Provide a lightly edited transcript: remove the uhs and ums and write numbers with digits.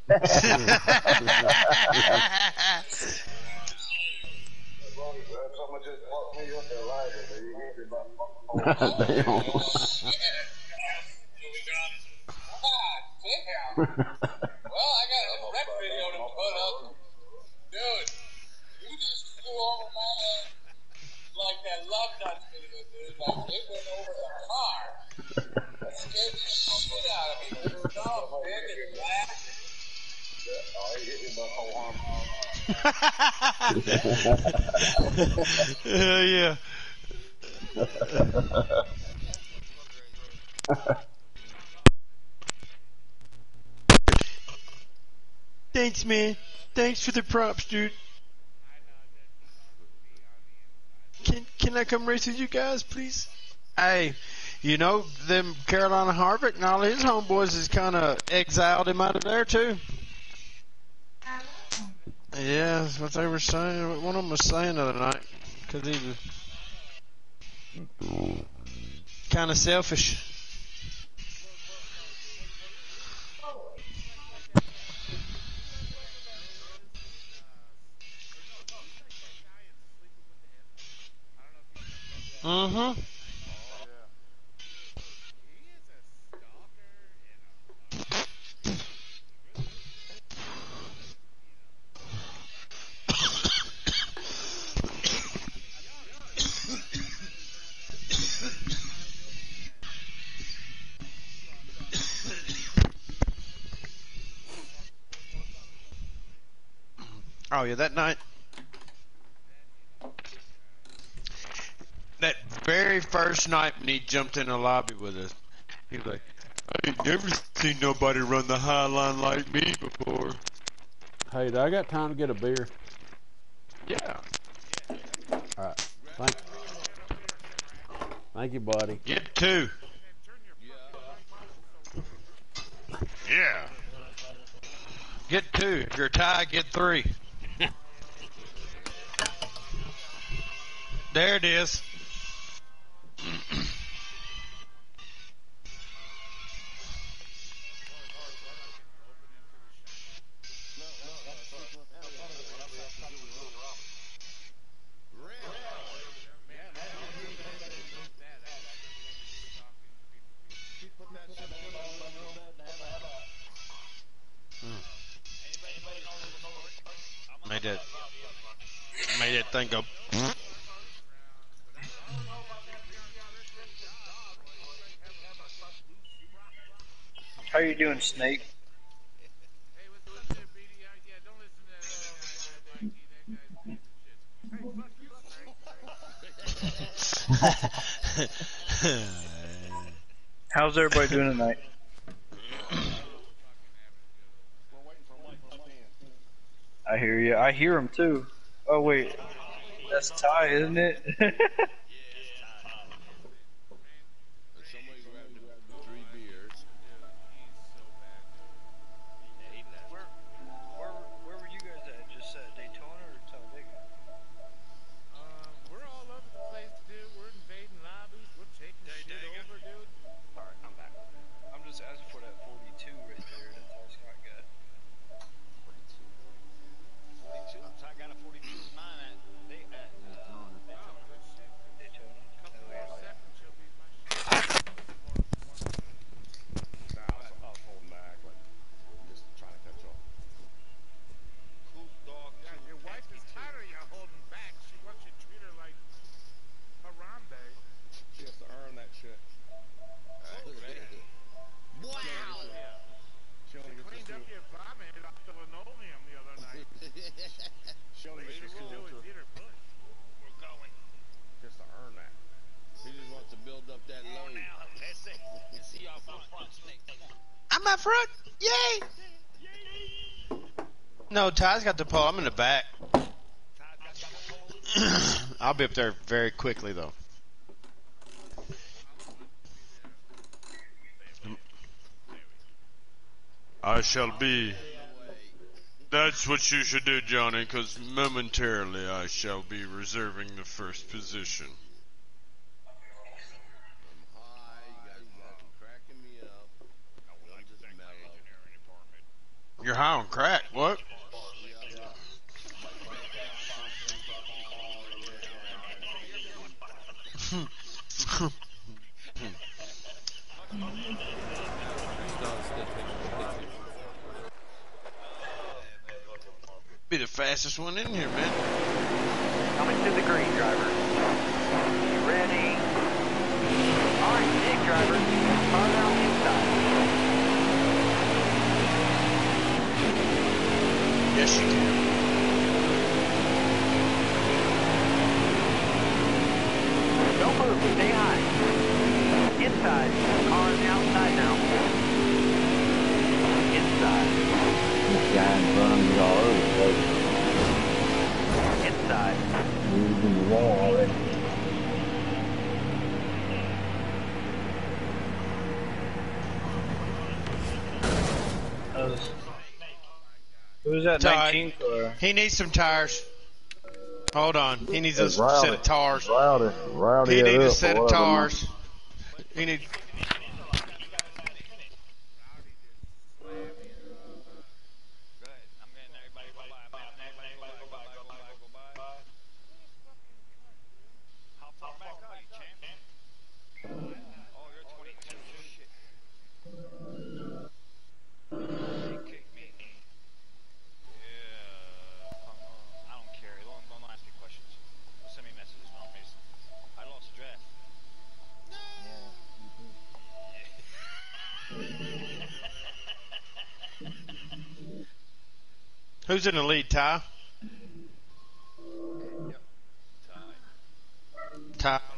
Damn. Well, I got a rep video to put up. Dude, you just flew over my head like that Love Nuts video, dude. Like, it went over the car. That scared the shit out of me. It was so big and black. Oh, he hit me by whole arm. Hell yeah. Thanks, man. Thanks for the props, dude. Can I come race with you guys, please? Hey, you know, them Carolina Harvick and all his homeboys is kind of exiled him out of there, too. Yeah, that's what they were saying. One of them was saying the other night. Because he was kind of selfish. Mm-hmm. Oh, yeah, that night. That very first night when he jumped in the lobby with us, he was like, I ain't never seen nobody run the high line like me before. Hey, do I got time to get a beer? Yeah. All right. Thank you, buddy. Get two. Yeah. Get two. If you're a tie, get three. There it is. Made that thing go. How you doing, Snake? How's everybody doing tonight? I hear you. I hear him too. Oh wait, that's Ty, isn't it? Where were you guys at? Just Daytona or Talladega? We're all over the place, dude. We're invading lobbies. We're taking shit over, dude. Alright, I'm back. I'm just asking for that 42 right there that Ty Scott got. 42? I got a 42 in mine at Daytona. Daytona. Couple more seconds, she'll be my shit. I was holding back, like, just trying to catch up. Yeah, your wife is tired of you holding back. She wants you to treat her like Harambe. She has to earn that shit. Wow! She only gets Cleaned to up your vomit off the linoleum the other night. She only gets to Do is eat her push. We're going. just to earn that. He just wants to build up that load. Let's see y'all front. I'm up front. Yay! No, Ty's got the pole. I'm in the back. I'll be up there very quickly, though. I shall be. That's what you should do, Johnny, because momentarily I shall be reserving the first position. Hi, you guys are cracking me up. I'm just mellow. You're high on crack. What? Be the fastest one in here, man. Coming to the green, driver. Ready. All right, dig, driver. Car down inside. Yes, you can. Don't move. Stay high. Inside. Car on the outside now. Inside. This guy in front of me all over the place. Inside. Moved in the wall already. Who's that, Ty. 19th or? He needs some tires. Hold on. He needs a It's set rowdy. of tires. Rowdy He it needs a up, set or of whatever, man. tires. He needs. Go ahead. I'm getting everybody go by. Go by. How far back are you, champ? Oh, you're 22. Shit. You kicked me. Yeah. I don't care. Don't ask me questions. Don't send me messages, no, Mason. I lost the draft. Who's in the lead, Ty? Yep. Tie. Ty.